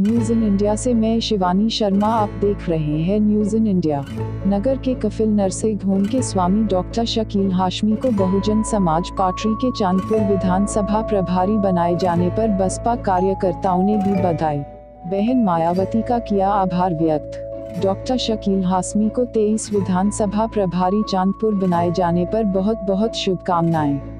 News in India से मैं शिवानी शर्मा। आप देख रहे हैं न्यूज़ इन इंडिया। नगर के कफिल नरसिंह के स्वामी डॉक्टर शकील हाशमी को बहुजन समाज पार्टी के चांदपुर विधानसभा प्रभारी बनाए जाने पर बसपा कार्यकर्ताओं ने दी बधाई। बहन मायावती का किया आभार व्यक्त। डॉक्टर शकील हाशमी को 23 विधानसभा प्रभारी चांदपुर बनाए जाने पर बहुत बहुत शुभकामनाएं।